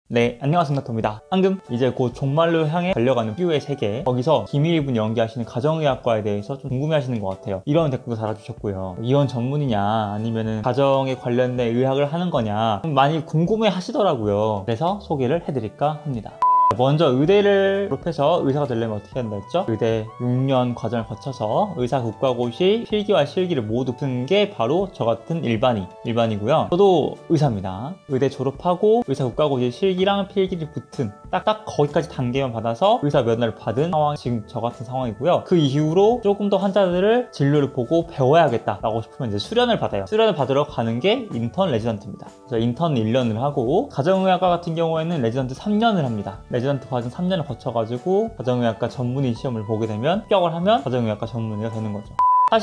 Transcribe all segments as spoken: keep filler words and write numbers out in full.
네, 안녕하십니까, 도입니다. 방금 이제 곧 종말로 향해 달려가는 퓨의 세계, 거기서 김일분 연기하시는 가정의학과에 대해서 좀 궁금해하시는 것 같아요. 이런 댓글도 달아주셨고요. 이혼 전문이냐 아니면은 가정에 관련된 의학을 하는 거냐 좀 많이 궁금해 하시더라고요. 그래서 소개를 해드릴까 합니다. 먼저 의대를 졸업해서 의사가 되려면 어떻게 한다 했죠? 의대 육 년 과정을 거쳐서 의사 국가고시 필기와 실기를 모두 푼 게 바로 저 같은 일반인, 일반이고요. 저도 의사입니다. 의대 졸업하고 의사 국가고시 실기랑 필기를 붙은 딱딱 거기까지 단계만 받아서 의사 면허를 받은 상황이 지금 저 같은 상황이고요. 그 이후로 조금 더 환자들을 진료를 보고 배워야겠다라고 싶으면 이제 수련을 받아요. 수련을 받으러 가는 게 인턴 레지던트입니다. 그래서 인턴 일 년을 하고 가정의학과 같은 경우에는 레지던트 삼 년을 합니다. 레지던트 과정 삼 년을 거쳐가지고 가정의학과 전문의 시험을 보게 되면 합격을 하면 가정의학과 전문의가 되는 거죠.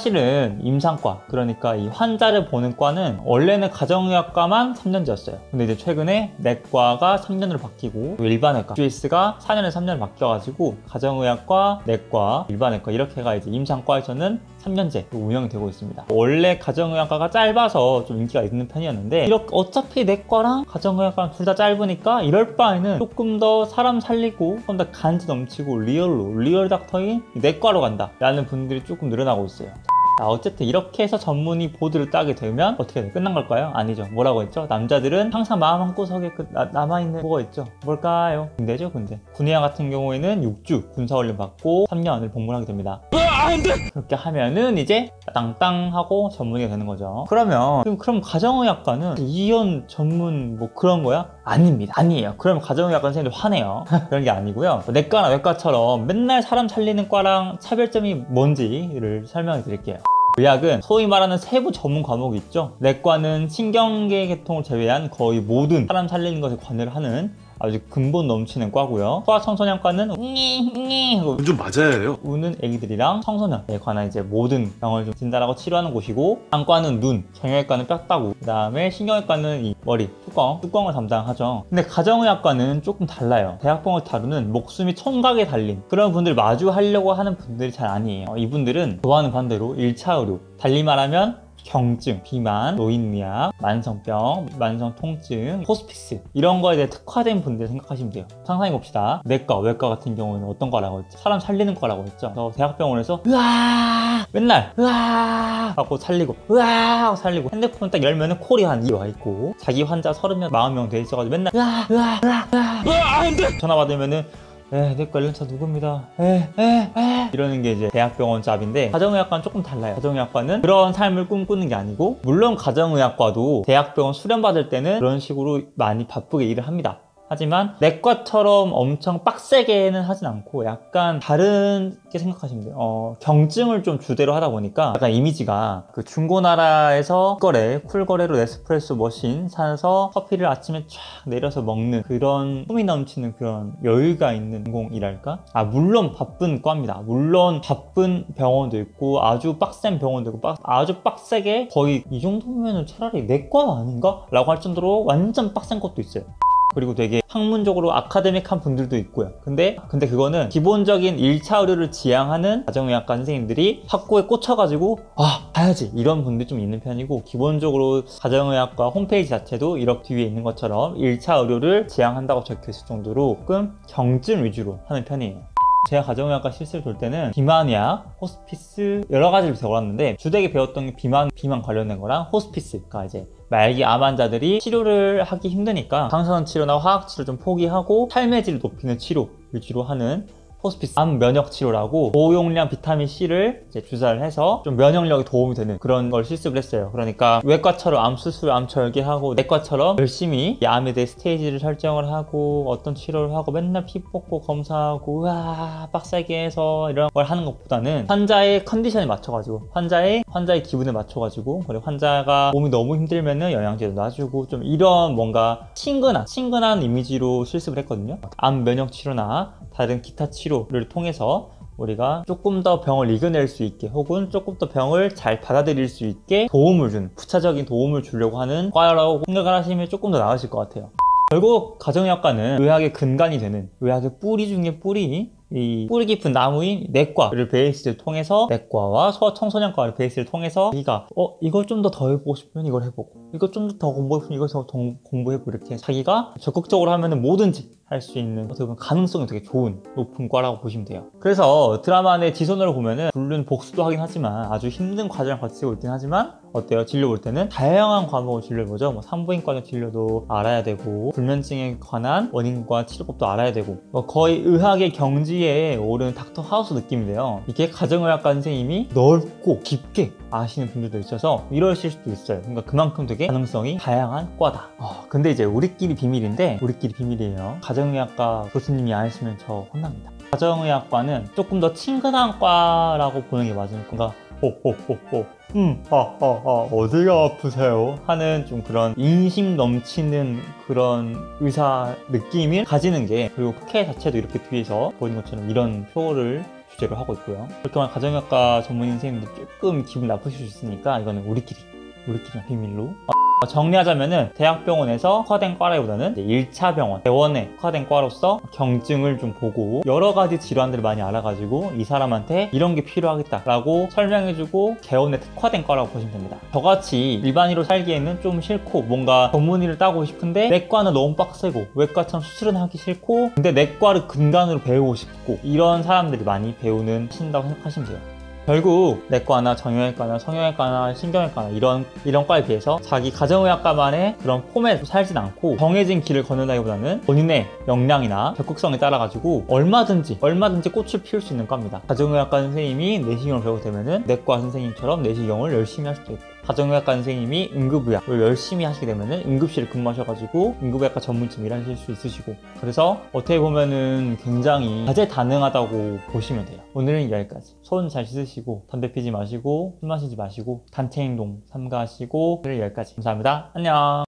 사실은 임상과, 그러니까 이 환자를 보는 과는 원래는 가정의학과만 삼 년제였어요. 근데 이제 최근에 내과가 삼 년으로 바뀌고 일반외과, 지에스가 사 년에서 삼 년으로 바뀌어가지고 가정의학과, 내과, 일반외과 이렇게가 이제 임상과에서는 삼 년제 운영이 되고 있습니다. 원래 가정의학과가 짧아서 좀 인기가 있는 편이었는데 이렇게 어차피 내과랑 가정의학과랑 둘 다 짧으니까 이럴 바에는 조금 더 사람 살리고 좀 더 간지 넘치고 리얼로, 리얼 닥터인 내과로 간다 라는 분들이 조금 늘어나고 있어요. 자, 어쨌든 이렇게 해서 전문의 보드를 따게 되면 어떻게 돼? 끝난 걸까요? 아니죠. 뭐라고 했죠? 남자들은 항상 마음 한구석에 그, 나, 남아있는 뭐가 있죠? 뭘까요? 군대죠, 군대. 군의관 같은 경우에는 육 주 군사훈련 받고 삼 년을 복무를 하게 됩니다. 아, 안 돼! 그렇게 하면은 이제 땅땅 하고 전문의가 되는 거죠. 그러면 그럼, 그럼 가정의학과는 이혼 전문 뭐 그런 거야? 아닙니다. 아니에요. 그러면 가정의학과 선생님들 화내요. 그런 게 아니고요. 내과나 외과처럼 맨날 사람 살리는 과랑 차별점이 뭔지를 설명해 드릴게요. 의학은 소위 말하는 세부 전문 과목이 있죠. 내과는 신경계 계통을 제외한 거의 모든 사람 살리는 것에 관여를 하는 아주 근본 넘치는 과고요. 소아청소년과는 웅이 웅이 하고 좀 맞아야 해요. 우는 애기들이랑 청소년에 관한 이제 모든 병을 좀 진단하고 치료하는 곳이고, 안과는 눈, 정형외과는 뼈다구, 그 다음에 신경외과는 이 머리, 뚜껑, 뚜껑을 담당하죠. 근데 가정의학과는 조금 달라요. 대학병을 다루는 목숨이 총각에 달린 그런 분들 마주하려고 하는 분들이 잘 아니에요. 이분들은 좋아하는 반대로 일 차 의료, 달리 말하면 경증, 비만, 노인의학, 만성병, 만성통증, 호스피스 이런 거에 대해 특화된 분들 생각하시면 돼요. 상상해봅시다. 내과, 외과 같은 경우에는 어떤 거라고 했죠? 사람 살리는 거라고 했죠. 그래서 대학병원에서 으아 맨날 으아 하고 살리고 으아 하고 살리고 핸드폰 딱 열면은 콜이 한 이 와 있고 자기 환자 서른 명, 마흔 명 돼 있어가지고 맨날 으아 으아 으아 으아 으아 안돼! 전화 받으면은 에, 내과 연차 누굽니다. 에, 에, 에. 이러는 게 이제 대학병원 짭인데, 가정의학과는 조금 달라요. 가정의학과는 그런 삶을 꿈꾸는 게 아니고, 물론 가정의학과도 대학병원 수련받을 때는 그런 식으로 많이 바쁘게 일을 합니다. 하지만 내과처럼 엄청 빡세게는 하진 않고 약간 다르게 생각하시면 돼요. 어, 경증을 좀 주대로 하다 보니까 약간 이미지가 그 중고나라에서 쿨거래, 쿨거래로 네스프레소 머신 사서 커피를 아침에 쫙 내려서 먹는 그런 품이 넘치는 그런 여유가 있는 전공이랄까? 아, 물론 바쁜 과입니다. 물론 바쁜 병원도 있고 아주 빡센 병원도 있고 빡, 아주 빡세게 거의 이 정도면 차라리 내과 아닌가? 라고 할 정도로 완전 빡센 것도 있어요. 그리고 되게 학문적으로 아카데믹한 분들도 있고요. 근데 근데 그거는 기본적인 일 차 의료를 지향하는 가정의학과 선생님들이 학고에 꽂혀가지고 아 가야지 이런 분들이 좀 있는 편이고, 기본적으로 가정의학과 홈페이지 자체도 이렇게 뒤에 있는 것처럼 일 차 의료를 지향한다고 적혀있을 정도로 조금 경증 위주로 하는 편이에요. 제가 가정의학과 실습을 돌 때는 비만의학, 호스피스 여러 가지를 배워왔는데 주되게 배웠던 게 비만, 비만 관련된 거랑 호스피스가 이제 말기 암 환자들이 치료를 하기 힘드니까 방사선 치료나 화학 치료 좀 포기하고 삶의 질을 높이는 치료 위주로 하는 호스피스 암 면역 치료라고 고용량 비타민C를 이제 주사를 해서 좀 면역력에 도움이 되는 그런 걸 실습을 했어요. 그러니까 외과처럼 암 수술, 암 절개하고 내과처럼 열심히 이 암에 대해 스테이지를 설정을 하고 어떤 치료를 하고 맨날 피 뽑고 검사하고 우와 빡세게 해서 이런 걸 하는 것보다는 환자의 컨디션에 맞춰가지고 환자의 환자의 기분에 맞춰가지고, 그리고 환자가 몸이 너무 힘들면은 영양제도 놔주고 좀 이런 뭔가 친근한 친근한 이미지로 실습을 했거든요. 암 면역 치료나 다른 기타 치료를 통해서 우리가 조금 더 병을 이겨낼 수 있게 혹은 조금 더 병을 잘 받아들일 수 있게 도움을 주는, 부차적인 도움을 주려고 하는 과라고 생각을 하시면 조금 더 나으실 것 같아요. 결국 가정의학과는 의학의 근간이 되는, 의학의 뿌리 중에 뿌리 이 뿌리 깊은 나무인 내과를 베이스를 통해서 내과와 소 청소년과를 베이스를 통해서 자기가 어 이걸 좀 더 더 해보고 싶으면 이걸 해보고 이걸 좀 더 더 공부해보고 싶으면 이걸 더 공부해보고 이렇게 자기가 적극적으로 하면은 뭐든지 할 수 있는 어떻게 보면 가능성이 되게 좋은 높은 과라고 보시면 돼요. 그래서 드라마 내 지선으로 보면은 물론 복수도 하긴 하지만 아주 힘든 과정을 거치고 있긴 하지만 어때요? 진료 볼 때는 다양한 과목을 진료를 보죠. 뭐 산부인과 진료도 알아야 되고 불면증에 관한 원인과 치료법도 알아야 되고 뭐 거의 의학의 경지에 오른 닥터 하우스 느낌인데요. 이게 가정의학과 선생님이 넓고 깊게 아시는 분들도 있어서 이러실 수도 있어요. 그러니까 그만큼 되게 가능성이 다양한 과다. 어, 근데 이제 우리끼리 비밀인데 우리끼리 비밀이에요. 가정의학과 교수님이 아시면 저 혼납니다. 가정의학과는 조금 더 친근한 과라고 보는 게 맞을 건가? 호호호호 음, 아, 아, 아, 어디가 아프세요? 하는 좀 그런 인심 넘치는 그런 의사 느낌을 가지는 게, 그리고 학회 자체도 이렇게 뒤에서 보이는 것처럼 이런 표를 주제로 하고 있고요. 그렇게 말 가정의학과 전문의 선생님들 조금 기분 나쁘실 수 있으니까 이거는 우리끼리 우리끼리 비밀로. 정리하자면은 대학병원에서 특화된 과라기보다는 일 차 병원, 대원에 특화된 과로서 경증을 좀 보고 여러 가지 질환들을 많이 알아가지고 이 사람한테 이런 게 필요하겠다라고 설명해주고 개원에 특화된 과라고 보시면 됩니다. 저같이 일반인으로 살기에는 좀 싫고 뭔가 전문의를 따고 싶은데 내과는 너무 빡세고 외과처럼 수술은 하기 싫고 근데 내과를 근간으로 배우고 싶고 이런 사람들이 많이 배우는 신다고 생각하시면 돼요. 결국 내과나 정형외과나 성형외과나 신경외과나 이런 이런 과에 비해서 자기 가정의학과만의 그런 폼에 살진 않고 정해진 길을 걷는다기보다는 본인의 역량이나 적극성에 따라 가지고 얼마든지 얼마든지 꽃을 피울 수 있는 과입니다. 가정의학과 선생님이 내시경을 배우게 되면은 내과 선생님처럼 내시경을 열심히 할 수도 있고, 가정의학과 선생님이 응급의학을 열심히 하시게 되면은 응급실을 근무하셔가지고 응급의학과 전문점 일하실 수 있으시고, 그래서 어떻게 보면은 굉장히 다재다능하다고 보시면 돼요. 오늘은 여기까지. 손 잘 씻으시고 담배 피지 마시고 술 마시지 마시고 단체 행동 삼가하시고 오늘 여기까지. 감사합니다. 안녕.